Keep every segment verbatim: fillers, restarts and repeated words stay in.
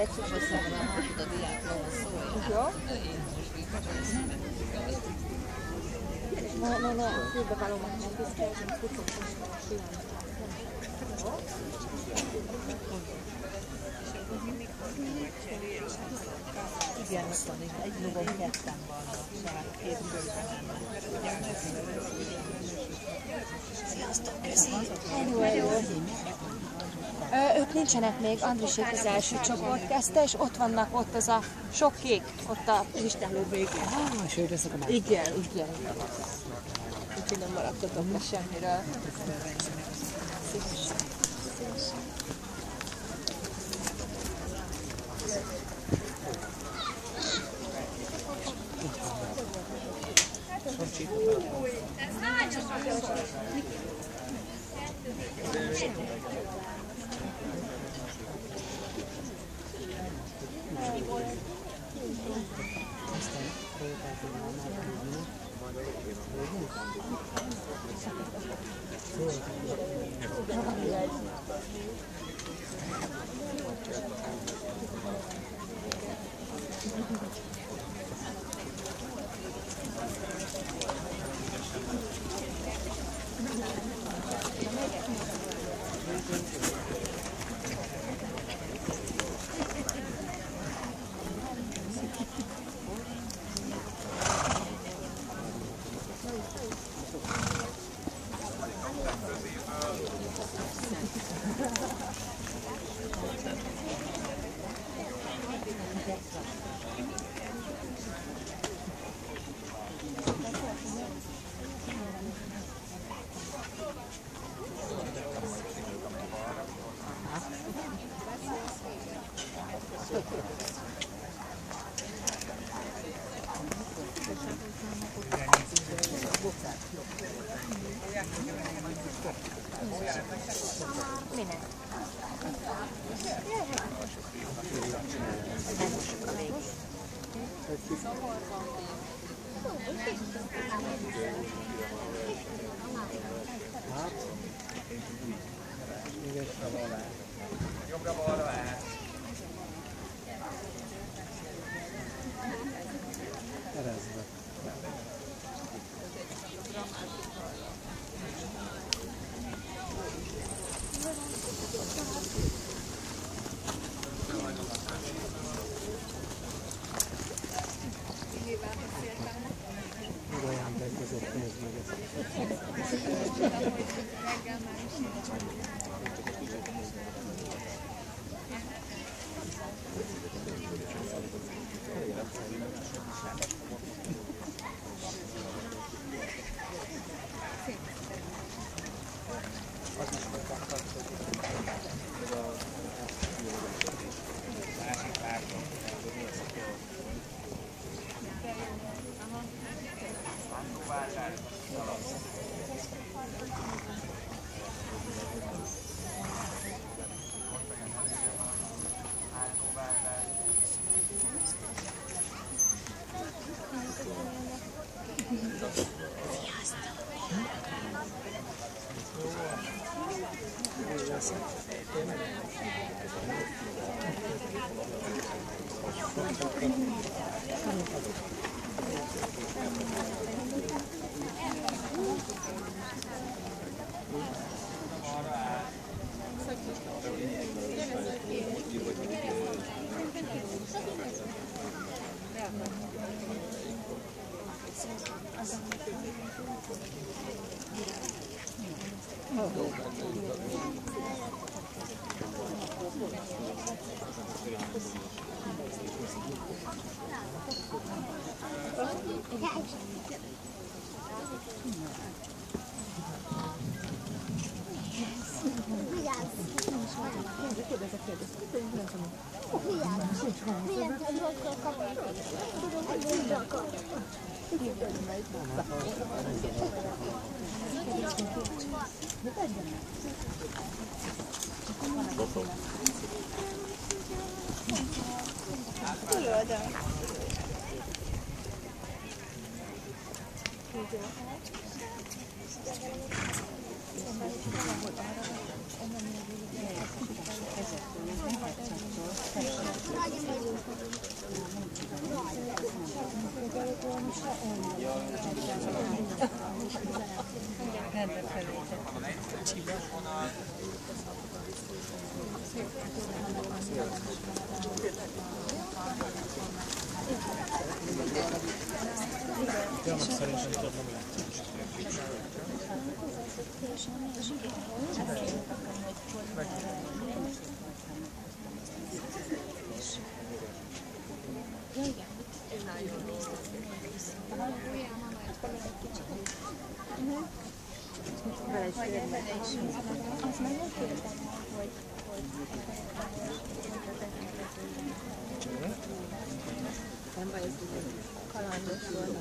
Alexis jó? No, no, no, fülbevalómat nem viszkelzünk, kucogos igen, ott van, egy logon ketten vannak, tehát két körben nem. Sziasztok, köszi! Ők nincsenek még, Andrisék az első csoport kezdte, és ott vannak, ott az a sok kék, ott a listáló végén. Ah, és ők lesznek a másik. Igen, igen. Úgyhogy nem maradtatok le semmiről. Szívesen. Szívesen. Minek? Ezek Rendbe felejtett. Kocsiba. Tényleg szerintem tudod, nem azt meg nem kérdem, hogy Nem baj, ez kalandos volna.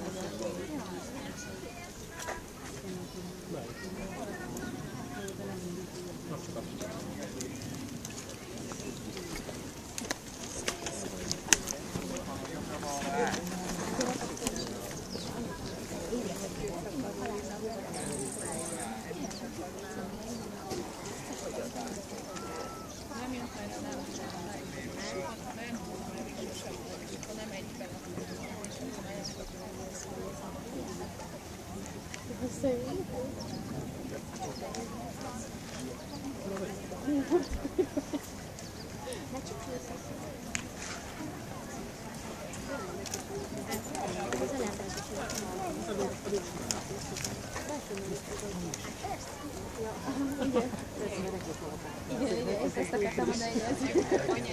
igen, igen, ezt ezt akartam mondani, hogy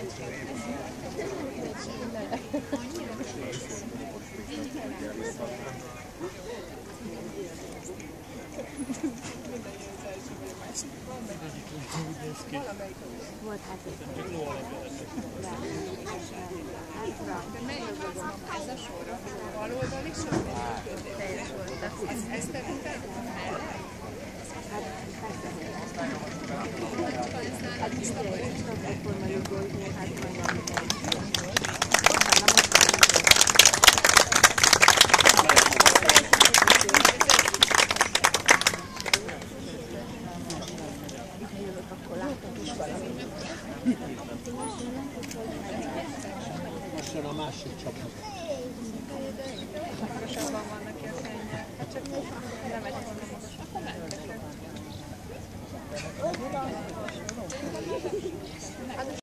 Volt hát egy De melyik az? Ez a sorra? Baloldali sor? teljes volt. Ez, ez te mutatod? Hát ugye, és akkor formáljuk, hogy hát majd Most a másik csapat. Magasabban vannak ki a fenyek. Csak nem egy volna magasabb.